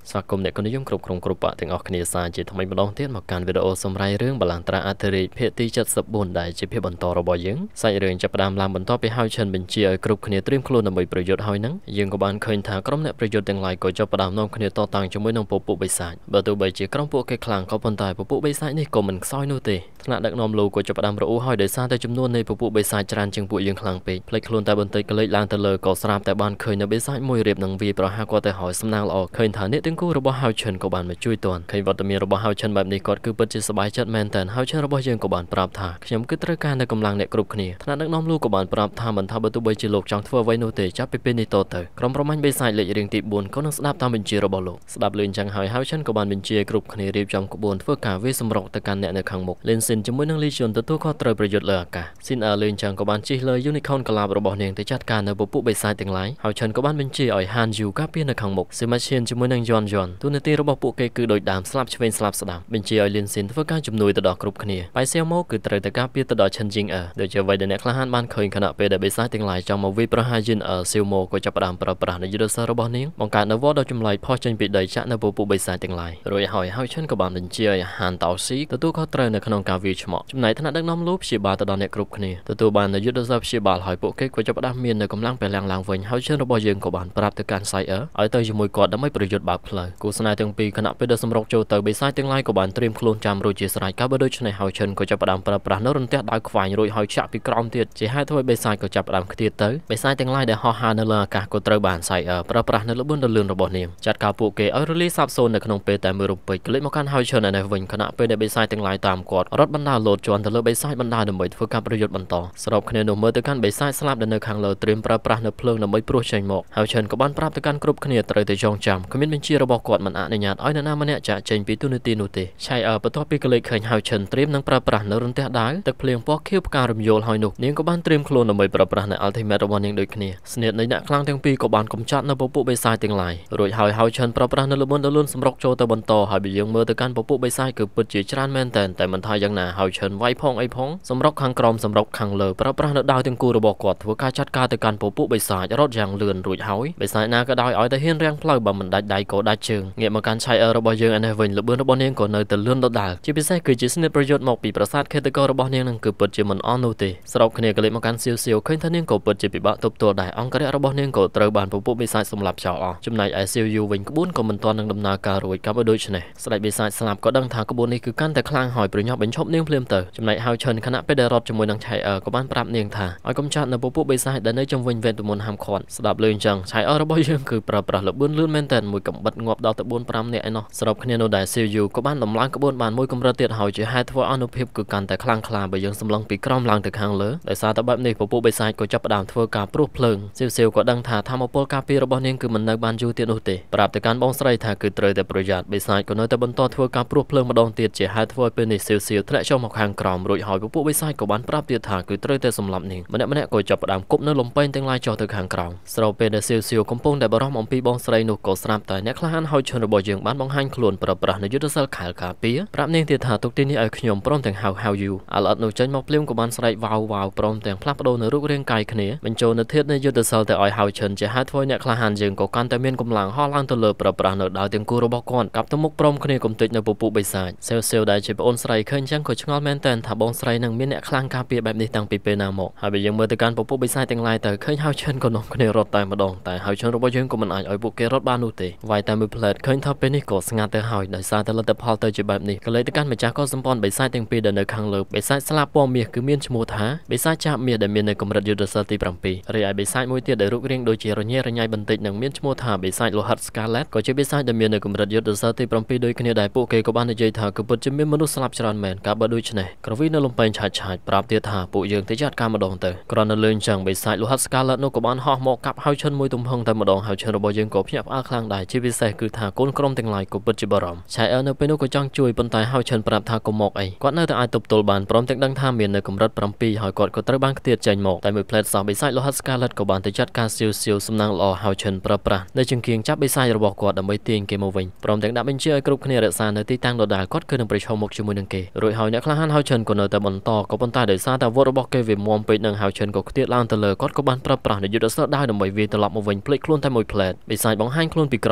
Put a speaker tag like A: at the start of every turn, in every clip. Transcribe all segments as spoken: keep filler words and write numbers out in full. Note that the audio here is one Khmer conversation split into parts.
A: สากลเนี่ยก็นิยมกรุบกรุงกรุบปะถึงออกคณีสารจิตทำไมมาลองเทียนมาการวิดีโอสมัยเรื่องบาลานตราอัตริเพตีจัดสบุนได้จิเพียบรรทอระบอยยังใส่เรื่องจะประดามลามบรรทอไปห้าวเชิญเป็นเชียกรุบคณีเตรียมโคลนนำไปประโยชน์ห้อยนังยังกับบานเคยถากรมเนี่ยประโยชน์อย่างไรก็จะประดามน้องคณีต่อต่างจะไม่น้องปุบปุบใบสายเบอร์ตัวใบจีกรมปุกคลางเขาปนตายปุบปุบใบสายนี่ก็มันซอยนู่นเตะขณะดักนอมลูก็จะประดามระอุห้อยโดยซาแต่จำนวนในปุบปุบใบสายจานจึงปุยยังคลางไปพลายโคลนแต่บนเตยก็เลยลางตะเลก็สราบแต่บานเคยในใบสายมวยเรียบหนังวีประหากว่าแต่หอยสำนางละออกเคยถาเนี่ยถึงกู้ระบบห้าวเชิญกับบานมาช่วยตัวเคยบอกจะมีระบบห้าวเชิญแบบนี้ก็คือเปิดจิตสบายจัดแมนแต่ห้าวเชิญระบบยังกับบานปราบถาขยำกึศตรการในกำลังเนี่ยกรุบขณีขณะนักน้อมลูกกับบานปราบถามันทำประตูใบจิโลกจังทั่วไว้โนเตจับไปเป็นในโตเตอร์กรมประมาณใบสายเหล็กเรียงติบุญก็นักสดับตามเป็นจีระบบโลกสดับเลื่อนจังหายห้าวเชิญกับบานเป็นจีกรุบขณีรีบจังกบวนเพื่อการเวสมรกตะการเนี่ยในขังหมกเลนสินจมวยนังลีชนตัวตัวข้อเตยประโยชน์เลยกะสินอาเลื่อนจังกับบานจีเลยยูนิคอนกลาบระบบเนียงแต่จัดการในบุปผใบสายต่างหลายห้าวเชิญกับบานเป็นจีอ่อยฮันยูกับเพียในขังหมกซิมาเชียนจมวยนังยอนยอนตัวในตีระบบปุกเกคือโดยดามสลับเชวนสลับสดับเป็นจีอ่อยเลนสินเพื่อการจุ่มนุยตดอกกรุบขณีไปเซลโมคือเตยตะการเพียตดอกชันจิงเออโดยจะไว้ในเนคลาฮันบ้านเคยขณะเปเดใบสายต่างหลายจังมาวิประหารยินเออเซลโมก็จะประดามประปราในยุทธศาสตร์ระบบนี้มองการนวอดจุ่มไหลพอจังปิดได้จะในบุปผใบสายต่างหลายโดยหอยห้าวเช่นกับบานเป็นจีอ่อยฮันเต่าซีตัวตัวเขาเตยในขนมกาวิชเหมาะจุ่มไหนถนัดดักน้ำลูบชีบาตดอนเนกรุบขณีตัวตัวบานในยุทธศาสตร์ชีบาหอยปุกเกก็จะประดามเมียนในกำลังไปแรงลางเวงห้าวเช่นระบบยังกับบานปราบตะการไซเออไอเตยจมวยกอดไม่ประโยชน์บาปเพลย์กูสนายตั้งปีขณะไปเดินสำรวจโจเตยใบสายต่างหลายกับบานเตรียมโคลนจามโรจิสไรกับโดยชนห้าวเช่นก็จะประดามประปรานรนเตะดาวควายโรยหอยฉะปีกรอมเตียจะให้ถ้วยใบสายก็จะประดามเตียเตยใบสายต่างหลายได้ห่อหาในเรืออากาศก็เตยบานไซเออประปรานในระบบเดินระบบนี้จัดการปุกเกอเรลีซับโซนในขนมเปแต่มือรุมไปกลิมาการห้าวเช่นในวันขณะไปในใบสายต่างหลายตามกอดรถบรรดาโหลดจวนแต่เลือใบสายบรรดาดำไปเพื่อการประโยชน์บรรทอสำหรับคะแนนเมื่อตะการใบสายสลับในขังเราเตรียมประปรานในเพลิงดำไปปลุกใจหมอกห้าวเช่นกับบ้านปราบตะการกรุบคะแนนเตยแต่จองจำคอมมิชเป็นชีระบบกอดมันอ่านในญาติอ้อยนานามันเนี่ยจะเจนปีตุนตีนุติใช่เออประตูปีกเลยเคยห้าวเช่นเตรียมนังประปรานในรุ่นเตะได้แต่เพลียงปอกเขี้ยวการรำโยลหอยนุกเนียงกับบ้านเตรียมโคลนดำไปประปรานในอัลติเมทวันยังโดยคะแนนเสนียดในเนี่ยครั้งทั้งปีกับบ้านกำจัดในปุบใบสายต่างหลายโดยห้าวห้าวเช่นประปรานในระบบดลุ่นสำรอกโจตะบนต่อหายไปยังเมื่อตะการปุบใบสายเกิดปิดจีจานแมนแต่แต่มันทายยังหนาห้าวเช่นไว้พองไอพองสำรอกขังกรอมสำรอกขังเลอประปรานในดาวเตียงกูระบบกอดถือการจัดการตะการปุบใบสายรถยางเลือนรุ่ยหอยใบสายนาก็ได้อ้อยแต่เห็นแรงพลายบ่มันได้ได้ก็ได้เชิงเงียบมาการใช้เออระบบยังอันในวันระเบิดระบบเนียงก่อนในแต่เลื่อนรถดาวจีพิเศษคือจีสเนประโยชน์หมอกปีประสาทเคตกระบบเนียงนั่งคือเปิดจีมันออนโนเตสำหรับคะแนนก็เลยมาการเซียวเซียวเคยท่านเนียงก็เปิดจีปีบะตบตัวได้อังกฤษระบบเนียงก็ตระบานปุบใบสายสำหรับชาวอ๋อจุดไหนไอซียูวิ่งกบุนก็มันตอนนั่งดำนาการรวยกับโดยชนะสไลด์ใบสายสลับก็ดังทางกบุนนี้คือการแต่คลางหอยประโยชน์เป็นชอบเนียงเพลิมเตอจุดไหนฮาวเชิญคณะไปได้รถจมวยนังชัยเออก็บ้านปรับเนียงทาอ้อยกำจัดในปุบใบสายได้ในจำวินเวนตุมนหามคอนสลับเลยจังใช้เออระบบยังคือปรับปรับระเบิดเลื่อนแมนแต่มวยกับบัดงบดาวตะบุนปรำเนี่ยไอ้เนาะสำหรับคะแนนโนได้ซียูก็บ้านลำล้างกบุนบานมวยกำระเตียดหอยจะให้ทั่วอนุภาพคือการแต่คลางคลาไปยังสำลังปีกรอมลางถึงหางเลยแต่ซาตะแบบนี้ปุบใบสายก็จับประดามทั่วการปลุกเพลิงเซียวๆก็ดังทาทำเอาโปลกาปีระบบนี้คือมันในบ้านยูเตียนอุติปรับแต่การบ้องใส่ทาคือเตยแต่ประหยัดใบสายก็น้อยแต่บนต่อทั่วการปลุกเพลิงมาดองเตียดจะให้ทั่วเป็นในเซียวๆทะเลช่องหมอกหางกรอมรวยหอยปุบใบสายก็บ้านปรับเตียดทาคือเตยแต่สำหรับนี้มันเนี่ยมันเนี่ยก็จับประดามกบเนื้อลมเป็นตั้งลายจอถึงหางกรอมสเราเป็นในเซียวๆกำปงแต่บรอมอมปีบ้องใส่หนุกก็สลับแต่เนี่ยคลาหันหอยชนระบบยังบ้านบ้องหันขลุ่นปรับปรับในยุทธศาสตร์ขายกาปีปรับเนียงเตียดทาตุกตีนี้ไอ้ขยมพร้อมแต่งหาวหาวอยู่อาลัดหนูใจมอกเปลี่ยนกับบ้านใส่วาววาวพร้อมแต่งพลับโดนในรูปเรียงกายขณีเป็นโจนเทียดในยุทธศาสตร์แต่อ้อยหาวเชิญจะให้ทั่วเนี่ยคลาหันยังก็การแต่เมียนกำลังห่อล่างตะเลปรับปรับในดาวเตียงกูระบบก่อนกับตะมุกพร้อมขณีกลมติดในปุบใบสายเซลเซลได้จะเป็นอนใส่เคยยังก็ชงอลแมนแตนถ้าบ้องใส่นังเมียนเนี่ยคลางกาเปียแบบนี้ตั้งปีเป็นนาโมหายไปยังเมื่อตะการปุบใบสายแต่งลายแต่เคยหาวเชิญก็น้องขณีรถตายมาดองแต่หาวเชิญระบบยังก็มันอาจอ้อยบุกเกรถบ้านอุติไว้แต่มือเพลิดเคยทับเป็นนี่ก็สงัดแต่หายในซาแต่ละแต่พอลเตอร์จะแบบนี้ก็เลยตะการมาจากก็สมปอนใบสายแต่งปีเดินในคางเลิกใบสายสลับปอมเมียคือเมียนชมูท้าใบสายจับเมียได้เมียนในกำรัดยุทธศาสตร์ตีปรำปีเรียใบสายมวยเตี้ยได้รูปเรียงโดยเจรเนียระยายบันติหนังเมียนชมูท้าใบสายโลหัสสกาเลตก็จะใบสายได้เมียนในกำรัดยุทธศาสตร์ตีปรำปีโดยขณะใดพวกเกย์กับบ้านในใจท้าคือปัจจุบันมนุษย์สลับชรานแมนกับบดูชนะกระวินลงไปชายชายปราบเตี้ยท้าปุยยังที่จัดการมาดองเตอกรณีเลื่อนจังใบสายโลหัสสกาเลตนกบ้านห่อหมอกกับหาวชนมวยตุ้มพงแต่มาดองหาวชนระบบยังกบยับอาคลางได้ชีวิตใส่คือท้าก้นกรมแต่งลายกับปัจจุบันใช้เออเนเป็นนกจังช่วยปนตายหาวชนปราบท้ากหมอกไอก่อนหน้าแต่ไอตบตัวบานพร้อมแต่งดังท่าเมียนในกำรัดปรำปีหอยกอดก็ตระบังเตี้ยใจหมอกแต่มือเพลทสาวใบสายโลหัสสกาเลตกับบานที่จัดการซิวซิวสำนักหล่อหาวชนปราบปราในจึงเคียงจับใบสายระบบกอดดำไว้เตียงเกมวิงพร้อมแต่งดับเป็นเชื่อกรุบขณีเรศาในที่ตั้งโดดาก็คือหนึ่งประชมกจมูกหนึ่งเกย์โดยหอยเนี่ยคลาหันหาวชนก็เนแต่บนต่อก็ปนตายโดยซาแต่วอร์บอกเกวิมมอมไปหนึ่งหาวชนก็เตี้ยล่างตะเลก็ก็บานปราบปราในยุทธศาสตร์ได้ดำไว้วีตลอดมาวิงพลิกคล้วนแต่มวยเพลทใบสายบังหันคล้วนปีกรอยหาวชน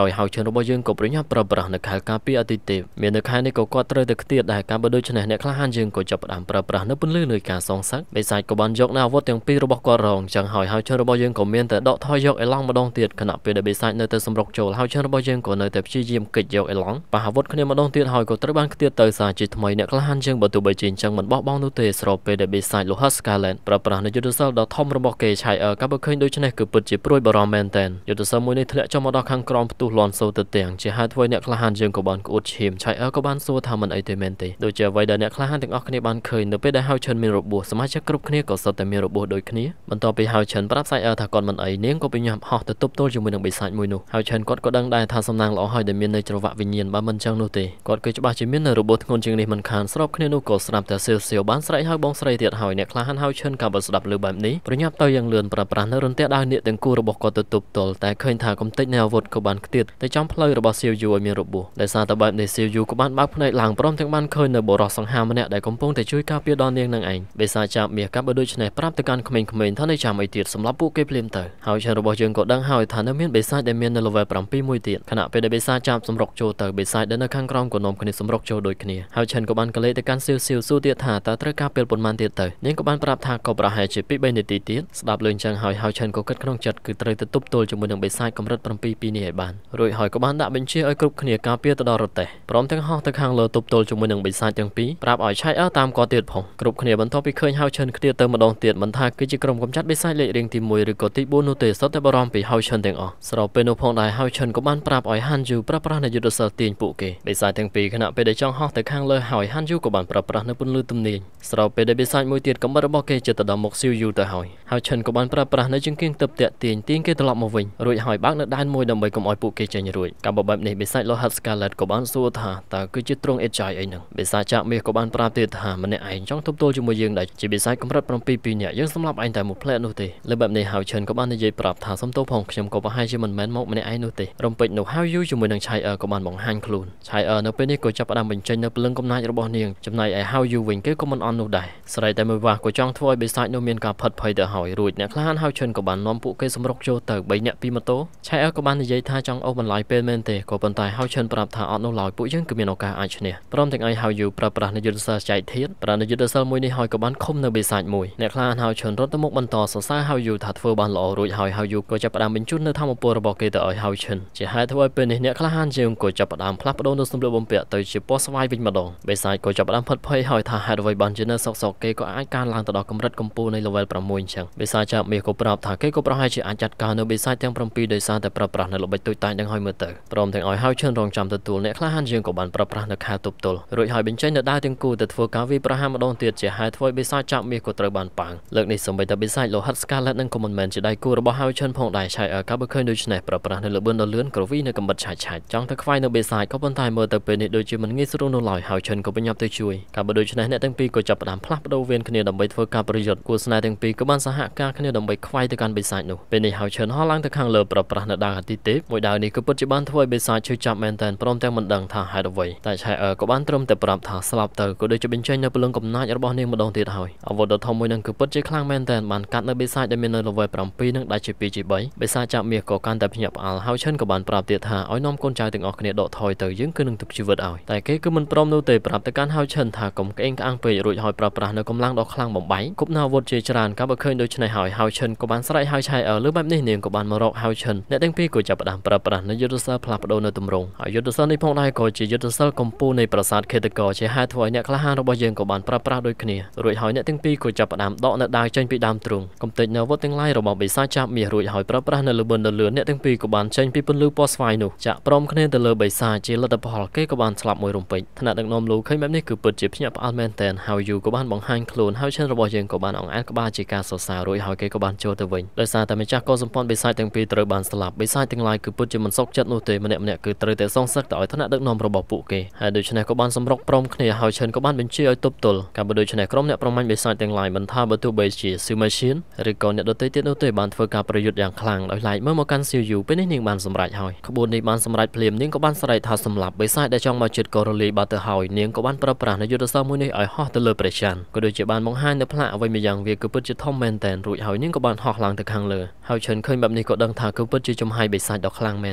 A: របស់យើងក៏ប្រញាប់ប្រើប្រាស់នៅខែការពារអាទិទេពមាននៅខែនេះក៏គាត់ត្រូវតែខ្ទាតដែរការបើដូចនេះអ្នកក្លាហានយើងក៏ចាប់ផ្ដើមប្រើប្រាស់នៅពន្លឺនៃការសងសឹកបិសាចក៏បានយកនៅអាវុធទាំងពីររបស់គាត់រងចឹងហើយហើយជនរបស់យើងក៏មានតែដកថយយកអេឡង់ម្ដងទៀតខណៈពេលដែលបិសាចនៅតែសម្រុកចូលហើយជនរបស់យើងក៏នៅតែព្យាយាមកិច្ចយកអេឡង់ប៉ះអាវុធគ្នាម្ដងទៀតហើយក៏ត្រូវបានខ្ទាតទៅសារជាថ្មីអ្នកក្លាហានយើងបើទោះបីជាអញ្ចឹងមិនបោះបង់នោះទេស្របពេលដែលបិសាច Lohas Scarlet ប្រើប្រាស់នៅយុទ្ធសាស្ត្រដ៏ធំរបស់គេឆៃអឺកាបើឃើញដូច្នេះគឺពិតជាព្រួយបារម្ភមែនទែនយុទ្ធសាស្ត្រមួយនេះធ្លាក់ចុះមកដល់ខាងក្រោមផ្ទុះលាន់សូរទៅទាំងជាហេតុធ្វើអ្នកក្លាហានយើងក៏បានក្អួតឈាមឆៃអឺក៏បានសួរថាមិនអីទេមែនទេដូចជាអ្វីដែលអ្នកក្លាហានទាំងអស់គ្នាបានឃើញនៅពេលដែលហៅឈិនមានរបួសសមាជិកគ្រប់គ្នាក៏សុទ្ធតែមានរបួសដូចគ្នាបន្ទាប់ពីហៅឈិនប្រាប់សាច់អឺថាគាត់មិនអីនាងក៏បញ្ញាប់ហោះទៅទប់ទល់ជាមួយនឹងបិសាចមួយនោះហៅឈិនគាត់ក៏ដឹងដែរថាសំណាងល្អហើយដែលមាននៅច្រវាក់វិញ្ញាណបើមិនចឹងនោះទេគាត់គឺច្បាស់ជាមាននៅរបួសធ្ងន់ជាងនេះមិនខានស្របគ្នានោះក៏ស្រាប់តែសៀវសៀវបានស្រែកហៅបងស្រីទៀតហើយអ្នកក្លាហានហៅឈិនក៏បានស្ដាប់ឮបែបនេះប្រញាប់ទៅយ៉ាងលឿនប្រើប្រាស់នៅរន្ទះដៃនាគទាំងគូរបស់គាត់ទៅទប់ទល់តែឃើញថាកំទេចនៃអាវុធក៏បានខ្ទាតទៅចំផ្លូវរបស់សៀវយូឲ្យមានរបួសដោយសារតែបែបនេះសៀវយូក៏បានបើកភ្នែកឡើងព្រមទាំងបានឃើញនៅបុរសសង្ហាម្នាក់ដែលកំពុងតែជួយការពារដល់នាងនឹងឯងបិសាចចាប់មាសកាប់បើដូច្នេះប្រាប់ទៅកាន់ក្មេងៗថានៅចាំអីទៀតសម្រាប់ពួកគេភ្លាមទៅហើយជនរបស់យើងក៏ដឹងហើយថានៅមានបិសាចដែលមាននៅ level 7មួយទៀតខណៈពេលដែលបិសាចចាប់សម្រុកចូលទៅបិសាចដែលនៅខាងក្រោមក៏នាំគ្នាសម្រុកចូលដូចគ្នាហើយឈិនក៏បានកលេសទៅកាន់សៀវសៀវសួរទៀតថាតើត្រូវការពេលប៉ុន្មានទៀតទៅនាងក៏បានប្រាប់ថាក៏ប្រហែលជាពីរបីនាទីទៀតស្ដាប់លឿនចឹងហើយហើយឈិនក៏គិតក្នុងចិត្តគឺត្រូវទៅទប់ទល់ជាមួយនឹងបិសាចកម្រិត7ពីនេះឲ្យបានរួចហើយក៏បានដាក់បញ្ជាឲ្យគ្រប់គ្នាការពារទៅដល់រទេះព្រមទាំងហោះទៅខាងលើទប់ទល់ជាមួយនឹងបិសាចទាំងពីរប្រាប់ឲ្យឆៃអើតាមគាត់ទៀតផងគ្រប់គ្នាបន្ទាប់ពីឃើញហៅឈិនគ្នាទៅម្ដងទៀតមិនថាគឺជាក្រុមកំចាត់បិសាចលេខរៀងទីមួយឬក៏ទីបួននោះទេសុទ្ធតែបារម្ភពីហៅឈិនទាំងអស់ស្របពេលនោះផងដែរហៅឈិនក៏បានប្រាប់ឲ្យហាន់យូប្រើប្រាស់នៅយុទ្ធសាស្ត្រទាញពួកគេបិសាចទាំងពីរខណៈពេលដែលចង់ហោះទៅខាងលើហើយហាន់យូក៏បានប្រើប្រាស់នៅពន្លឺទំនាញស្របពេលដែលបិសាចមួយទៀតកំបិតរបស់គេជិតទៅដល់មុខសៀវយូទៅហើយហៅឈិនក៏បានប្រើប្រាស់នៅជង្គៀងទឹកតាក់ទាញទាញគេត្រឡប់មកវិញរួចហើយបើកនៅដែនមួយដើម្បីកុំឲ្យពួកគេចេញរួចកាលបែបនេះបិសាច Lohas Scarlet ក៏បានសួរថាតើគឺជាទ្រង់អេតចៃអីហ្នឹងបិសាចចាក់មាសក៏បានប្រាប់ទៀតថាម្នាក់ឯងចង់ទប់ទល់ជាមួយយើងដែរជាបិសាចកម្រិត7ពីរនាក់យើងសម្លាប់ឯងតែមួយផ្លែតនោះទេលើបែបនេះហៅឈិនក៏បាននិយាយប្រាប់ថាសុំទោសផងខ្ញុំក៏ប្រហែលជាមិនមែនមកម្នាក់ឯងនោះទេរំពេចនោះហៅយូជាមួយនឹងឆៃអឺក៏បានបង្ហាញខ្លួនឆៃអឺនៅពេលនេះក៏ចាប់ផ្ដើមបញ្ចេញនៅព្រលឹងកំណាចរបស់នាងចំណែកឯហៅយូវិញគេក៏មិនអន់នោះដែរស្រីតែមួយវាស់ក៏ចង់ធ្វើឲ្យបិសាចនោះមានការផិតភ័យទៅហើយរួចអ្នកក្លាហានហៅឈិនក៏បាននាំពួកគេសម្រុកចូលទៅបីនាក់ពីម៉ូតូឆៃអឺក៏បាននិយាយថាចង់អូសបន្លាយពេលមែនទេក៏ប៉ុន្តែហៅឈិនប្រាប់ថាអត់នោះឡើយពួកយើងគឺមានឱកាសអាចឈ្នះព្រមទាំងឲ្យហៅយូប្រើប្រាស់នៅយុទ្ធសាស្ត្រចែកធាតុប្រើនៅយុទ្ធសាស្ត្រមួយនេះហើយក៏បានឃុំនៅបិសាចមួយអ្នកក្លាហានហៅឈិនរត់ទៅមុខបន្តសរសើរហៅយូថាធ្វើបានល្អរួចហើយហៅយូក៏ចាប់ផ្ដើមបញ្ជូននៅធម្មពលរបស់គេទៅឲ្យហៅឈិនជាហេតុធ្វើឲ្យពេលនេះអ្នកក្លាហានយើងក៏ចាប់ផ្ដើមផ្លាស់ប្ដូរនៅសម្លៀកបំពាក់ទៅជាពណ៌ស្វាយវិញម្ដងបិសាចក៏ចាប់ផ្ដើមផិតភ័យហើយថាហេតុអ្វីបានជានៅសក់សក់គេក៏អាចកើនឡើងទៅដល់កម្រិតកម្ពស់នៃ level 6អញ្ចឹងបិសាចចាប់មាសក៏ប្រាប់ថាគេក៏ប្រហែលជាអាចចាត់ការនៅបិសាចទាំង7ដោយសារតែប្រើប្រាស់នៅល្បិចទូចតាចនឹងឲ្យមើលទៅព្រមទាំងឲ្យហៅឈិនរងចាំទទួលអ្នកក្លាហានយើងក៏បានប្រើប្រាស់នៅខែទប់ទល់រួចហើយបញ្ចេញនៅដាវទាំងគូទៅធ្វើការវាយប្រហារម្ដងទៀតជាហេតុធ្វើឲ្យបិសាចចាប់មាសក៏ត្រូវបានប៉ាងលើកនេះសូម្បីតែបិសាច Lohas Scarlet នឹងក៏មិនមែនជាដៃគូរបស់ហៅឈិនផងដែរឆៃអើកាបើឃើញដូច្នេះប្រើប្រាស់នៅលបឿនដ៏លឿនក្រវីនៅកំបិតឆាច់ឆាច់ចង់ទៅខ្វាយនៅបិសាចក៏ប៉ុន្តែមើលទៅពេលនេះដូចជាមិនងាយស្រួលនោះឡើយហៅឈិនក៏បញ្ញាប់ទៅជួយកាបើដូច្នេះអ្នកទាំងពីរក៏ចាប់ផ្ដើមផ្លាស់ប្ដូរវេនគ្នាដើម្បីធ្វើការប្រយុទ្ធគូស្នេហ៍ទាំងពីរក៏បានសហការគ្នាដើម្បីខ្វាយទៅកាន់បិសាចនោះពេលនេះហៅឈិនហោះឡើងទៅខាងលើប្រើប្រាស់នៅដាវអាទិទេពមួយដាវនេះគឺពិតជាបានធ្វើឲ្យបិសាចឈឺចាប់មែនទែនព្រមទាំងមិនដឹងថាហេតុអ្វីតែឆៃអើក៏បានត្រឹមតែប្រាប់ថាស្លាប់ទៅក៏ដូចជាបញ្ចេញនៅព្រលឹងកំណាចរបស់នាងម្ដងទៀតហើយអាវុធដ៏ធំមួយនឹងគឺពិតជាខ្លាំងមែនទែនបានកាត់នៅបិសាចដែលមាននៅ level 7នឹងដាច់ជាពីរជាបីបិសាចចាប់មាសក៏កាន់តែភ្ញាក់ផ្អើលហៅឈិនក៏បានប្រាប់ទៀតថាឲ្យនាំកូនចៅទាំងអស់គ្នាដកថយទៅយើងគឺនឹងទុកជីវិតឲ្យតែគេគឺមិនព្រមនោះទេប្រាប់ទៅកាន់ហៅឈិនថាកុំក្អេងក្អាងពេករួចហើយប្រើប្រាស់នៅកម្លាំងដ៏ខ្លាំងបំបីគប់នៅអាវុធជាច្រើនកាលបើឃើញដូច្នេះហើយហៅឈិនក៏បានស្រែកហៅឆៃអើលើបែបនេះនាងក៏បានមករកហៅឈិនអ្នកទាំងពីរក៏ចាប់ផ្ដើមប្រើប្រាស់នៅយុទ្ធសាស្ត្រផ្លាស់ប្ដូរនៅទម្រង់ហើយយុទ្ធសាស្ត្រនេះផងដែរក៏ជាយុទ្ធសាស្ត្រកម្ពុជានៃប្រាសាទខេតកោជាហេតុធ្វើឲ្យអ្នកក្លាហានរបស់យើងក៏បានប្រើប្រាស់ដូចគ្នារួចហើយអ្នកទាំងពីរក៏ចាប់ផ្ដើមដកនៅដាវចេញពីដើមទ្រូងកំទេចនៅអាវុធទាំងឡាយរបស់បិសាចចាប់មាសរួចហើយប្រើប្រាស់នៅលបឿនដ៏លឿនអ្នកទាំងពីរក៏បានចេញពីពន្លឺពណ៌ស្វាយនោះចាក់ព្រមគ្នាទៅលើបិសាចជាលទ្ធផលគេក៏បានស្លាប់មួយរំពេចថ្នាក់ដឹកនាំលូឃើញបែបនេះគឺពិតជាភ្ញាក់ផ្អើលមែនទែនហើយយូក៏បានបង្ហាញខ្លួនហើយឈិនរបស់យើងក៏បានអង្អែលក្បាលជាការសរសើររួចហើយគេក៏បានចូលទៅវិញដោយសារតែម្ចាស់កោសម្ព័ន្ធបិសាចទាំងពីរត្រូវបានស្លាប់បិសាចទាំងឡាយគឺពិតជាមិនសុខចិត្តនោះទេម្នាក់ម្នាក់គឺត្រូវតែសងសឹកទៅឲ្យថ្នាក់ដឹកនាំរបស់ពួកគេហើយដូច្នេះក៏បានសម្រុកព្រមគ្នាហើយឈិនក៏បានបញ្ជាឲ្យទប់ទល់កាលបើដូច្នេះក្រុមអ្នកប្រមាញ់បិសាចទាំងឡាយមិនថាបើទោះបីជាស៊ូម៉ាឈៀនឬក៏អ្នកដទៃទៀតនោះទេបានធ្វើការប្រយុទ្ធយ៉ាងខ្លាំងដោយឡែកមើលមកកាន់ស៊ីវយូពេលនេះនាងបានសម្រេចហើយក្បួននេះបានសម្រេចភ្លាមនាងក៏បានស្រែកថាសម្លាប់បិសាចដែលចង់មកជិតក៏រលាយបាត់ទៅហើយនាងក៏បានប្រើប្រាស់នៅយុទ្ធសាស្ត្រមួយនេះឲ្យហោះទៅលើព្រះច័ន្ទក៏ដូចជាបានបង្ហាញនៅផ្លាកអ្វីម្យ៉ាងវាគឺពិតជាធំមែនតែនរួចហើយនាងក៏បានហោះឡើងទៅខាងលើហើយឈិនឃើញបែបនេះក៏ដឹងថាគឺពិតជាចំហាយបិសាចដ៏ខ្លាំងមែនផ្លាក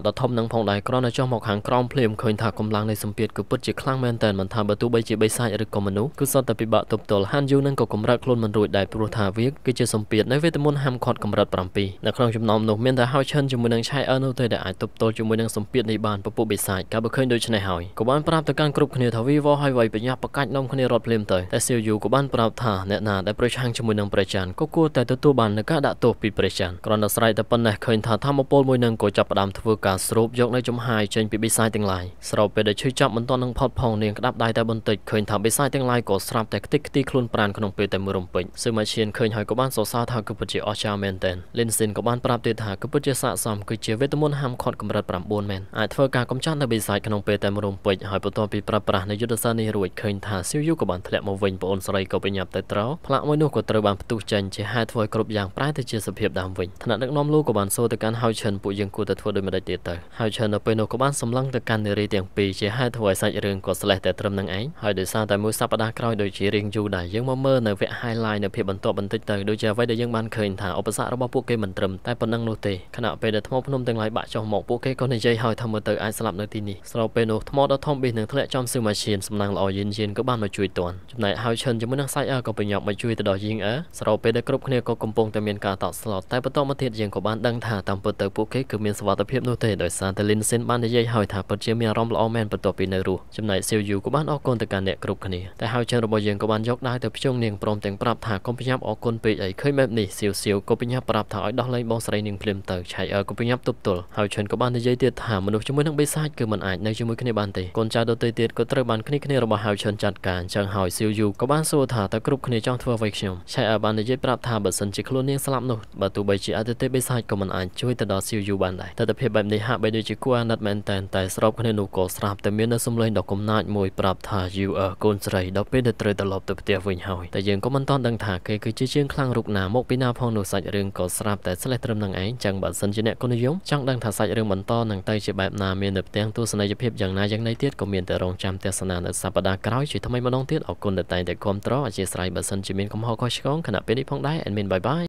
A: ដល់ធំនឹងផងដែរគ្រាន់តែចុះមកខាងក្រោមភ្លាមឃើញថាកម្លាំងនៃសម្ពាធគឺពិតជាខ្លាំងមែនទែនមិនថាបើទោះបីជាបិសាចឬក៏មនុស្សគឺសុទ្ធតែពិបាកទប់ទល់ហានយូនឹងក៏កម្រើកខ្លួនមិនរួចដែរព្រោះថាវាគឺជាសម្ពាធនៃវេទមន្តហាមឃាត់កម្រិតប្រាំពីរនៅក្នុងចំណោមនោះមានតែហៅឈិនជាមួយនឹងឆៃអឺនោះទេដែលអាចទប់ទល់ជាមួយនឹងសម្ពាធនេះបានពពុះបិសាចកាលបើឃើញដូច្នេះហើយក៏បានប្រាប់ទៅកាន់គ្រប់គ្នាថាវីវហើយវៃបញ្ញាបកាច់នំគ្នារត់ភ្លាមទៅតែសៀវយូក៏បានប្រាប់ថាអ្នកណាដែលប្រឆាំងជាមួយនឹងព្រះច័ន្ទក៏គួរតែទទួលបាននូវការដាក់ទោសពីព្រះច័ន្ទគ្រាន់តែស្រែកតែប៉ុណ្ណេះឃើញថាធម្មពលមួយនឹងក៏ចាប់ផ្ដើមធ្វើការស្រូបយកនៅចំហាយចេញពីបិសាចទាំងឡាយស្របពេលដែលឈឺចាប់មិនទាន់នឹងផុតផងនាងក្តាប់ដៃតែបន្តិចឃើញថាបិសាចទាំងឡាយក៏ស្រាប់តែខ្ទេចខ្ទីខ្លួនប្រានក្នុងពេលតែមួយរំពេចស៊ឺម៉ាឈៀនឃើញហើយក៏បានសរសើរថាគឺពិតជាអស្ចារ្យមែនទែនលីនស៊ីនក៏បានប្រាប់ទៀតថាគឺពិតជាស័ក្តិសមគឺជាវេទមន្តហាមឃាត់កម្រិតប្រាំបួនមែនអាចធ្វើការកម្ចាត់នៅបិសាចក្នុងពេលតែមួយរំពេចហើយបន្ទាប់ពីប្រើប្រាស់នៅយុទ្ធសាស្ត្រនេះរួចឃើញថាសៀវយូក៏បានធ្លាក់មកវិញប្អូនស្រីក៏បញ្ញាប់ទៅត្រោផ្លាកមួយនោះក៏ត្រូវបានផ្ទុះចេញជាហេតុធ្វើឲ្យគ្រប់យ៉ាងប្រែទៅជាសភាពដើមវិញថ្នាក់ដឹកនាំលោកក៏បានសួរទៅកាន់ហៅឈិនពួកយើងគួរតែធ្វើដូចម្តេចទៀតទៅហៅឈិននៅពេលនោះក៏បានសម្លឹងទៅកាន់នារីទាំងពីរជាហេតុធ្វើឲ្យសាច់រឿងក៏ស្លេះតែត្រឹមនឹងឯងហើយដោយសារតែមួយសប្តាហ៍ក្រោយដូចជារៀងយូរដែរយើងមកមើលនៅវគ្គ highlight នៅភាពបន្ទាប់បន្តិចទៅដូចជាអ្វីដែលយើងបានឃើញថាឧបសគ្គរបស់ពួកគេមិនត្រឹមតែប៉ុណ្ណឹងនោះទេខណៈពេលដែលថ្មភ្នំទាំងឡាយបាក់ចុះមកពួកគេក៏និយាយហើយថាមើលទៅអាចស្លាប់នៅទីនេះស្របពេលនោះថ្មដ៏ធំប៊ីសនឹងធ្លាក់ចំស៊ឺម៉ាឈៀនសំណាងល្អយិនយិនក៏បានមកជួយទាន់ចំណែកហៅឈិនជាមួយនឹងសាច់អើក៏ប្រញាប់មកជួយទៅដល់យីងអើស្របពេលដែលគ្រប់គ្នាក៏កំពុងតែមានការតក់ស្លុតតែបន្តមកទៀតយើងក៏បានដឹងថាតាមពិតទៅពួកគេគឺមានសុវត្ថិភាពនោះទេដោយសារតែលីនស៊ីនបាននិយាយហើយថាពិតជាមានអារម្មណ៍ល្អមែនបន្ទាប់ពីនៅរស់ចំណែកសៀវយូក៏បានអរគុណទៅកាន់អ្នកគ្រប់គ្នាតែហៅឈិនរបស់យើងក៏បានយកដៃទៅភ្ជង់នាងព្រមទាំងប្រាប់ថាកុំប្រញាប់អរគុណពេកអីឃើញបែបនេះសៀវសៀវក៏ប្រញាប់ប្រាប់ថាឲ្យដោះលែងបងស្រីនាងភ្លាមទៅឆៃអើក៏ប្រញាប់ទប់ទល់ហៅឈិនក៏បាននិយាយទៀតថាមនុស្សជាមួយនឹងបិសាចគឺមិនអាចនៅជាមួយគ្នាបានទេកូនចៅដទៃទៀតក៏ត្រូវបានគ្នាគ្នារបស់ហៅឈិនចាត់ការអញ្ចឹងហើយសៀវយូក៏បានសួរថាតើគ្រប់គ្នាចង់ធ្វើអ្វីខ្ញុំឆៃអើបាននិយាយប្រាប់ថាបើសិនជាខ្លួននាងស្លាប់នោះបើទោះបីជាអតិថិបិសាចក៏មិនអាចជួយទៅដល់សៀវយូបានដែរទស្សនវិជ្ជាបែបនេះហាក់បីដូចជាគួរអាណិតមែនតែនតែស្របគ្នានោះក៏ស្រាប់តែមាននូវសម្លេងដ៏កំណាចមួយប្រាប់ថា you are កូនស្រីដល់ពេលដែលត្រូវត្រឡប់ទៅផ្ទះវិញហើយតែយើងក៏មិនទាន់ដឹងថាគេគឺជាជាងខ្លាំងរូបណាមកពីណាផងនោះសាច់រឿងក៏ស្រាប់តែស្លេះត្រឹមនឹងឯងចឹងបើសិនជាអ្នកគុណនិយមចង់ដឹងថាសាច់រឿងបន្តនឹងទៅជាបែបណាមាននៅផ្ទាំងទស្សនីយភាពយ៉ាងណាយ៉ាងណីទៀតក៏មានតែរងចាំទស្សនានៅសប្តាហ៍ក្រោយជួយថ្មីម្ដងទៀតអរគុណដែលតែងតែគាំទ្រអធិស្ឋានបើសិនជាមានកំហុសខុសឆ្គងខណៈពេលនេះផងដែរ admin bye bye